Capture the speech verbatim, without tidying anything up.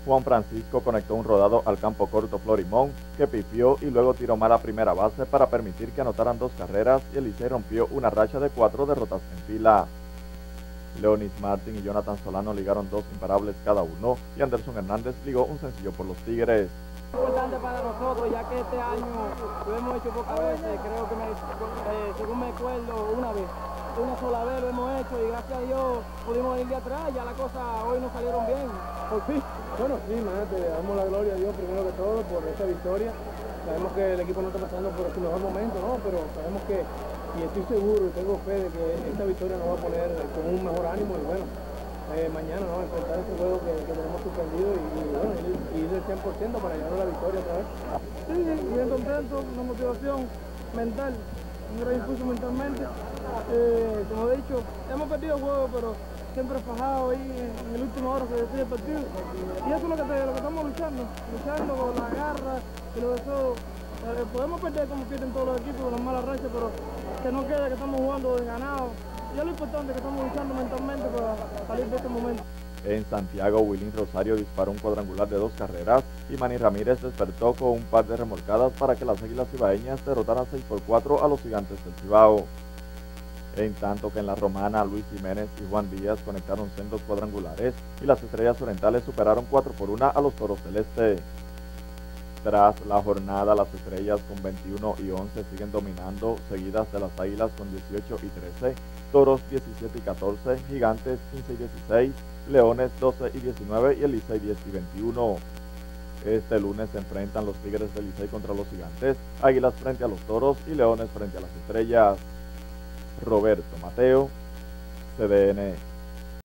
Juan Francisco conectó un rodado al campo corto Florimón, que pifió y luego tiró mal a primera base para permitir que anotaran dos carreras y el Licey rompió una racha de cuatro derrotas en fila. Leonis Martin y Jonathan Solano ligaron dos imparables cada uno y Anderson Hernández ligó un sencillo por los Tigres. Importante para nosotros, ya que este año lo hemos hecho pocas veces, creo que me, eh, según me acuerdo, una vez, una sola vez lo hemos hecho y gracias a Dios pudimos venir de atrás, ya las cosas hoy nos salieron bien, por fin. Bueno, sí, imagínate, le damos la gloria a Dios primero que todo por esta victoria. Sabemos que el equipo no está pasando por su mejor momento, ¿no? Pero sabemos que, y estoy seguro y tengo fe de que esta victoria nos va a poner con un mejor ánimo y bueno, Eh, mañana no, enfrentar este juego que, que tenemos suspendido y, y bueno, ir, ir del cien por ciento para llegar a la victoria otra vez. Sí, bien contento, una motivación mental, un gran impulso mentalmente. Eh, como he dicho, hemos perdido el juego, pero siempre fajado ahí en el último hora que decide el partido. Y eso es lo que, te, lo que estamos luchando, luchando con la garra y lo de todo. Eh, podemos perder como pierden todos los equipos con las malas rachas, pero que no quede que estamos jugando desganados. Y es lo importante, que estamos luchando mentalmente para salir de este momento. En Santiago, Wilín Rosario disparó un cuadrangular de dos carreras y Manny Ramírez despertó con un par de remolcadas para que las Águilas Cibaeñas derrotaran seis por cuatro a los Gigantes del Cibao. En tanto que en la Romana, Luis Jiménez y Juan Díaz conectaron sendos cuadrangulares y las Estrellas Orientales superaron cuatro por uno a los Toros del Este. Tras la jornada, las Estrellas con veintiuno y once siguen dominando, seguidas de las Águilas con dieciocho y trece, Toros diecisiete y catorce, Gigantes quince y dieciséis, Leones doce y diecinueve y el Licey diez y veintiuno. Este lunes se enfrentan los Tigres del Licey contra los Gigantes, Águilas frente a los Toros y Leones frente a las Estrellas. Roberto Mateo, C D N.